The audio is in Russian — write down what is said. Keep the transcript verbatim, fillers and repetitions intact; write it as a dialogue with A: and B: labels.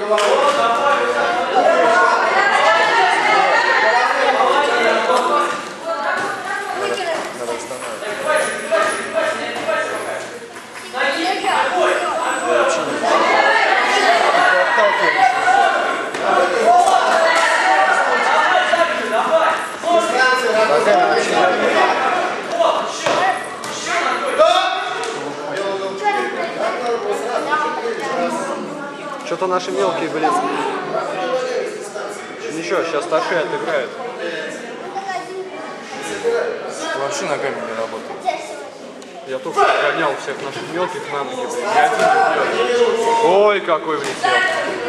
A: Что-то наши мелкие, блин. Ничего, сейчас Таши отыграет.
B: Вообще ногами не работает.
A: Я только гонял всех наших мелких на ноги, блин. Я один не бьет. Ой, какой влетел.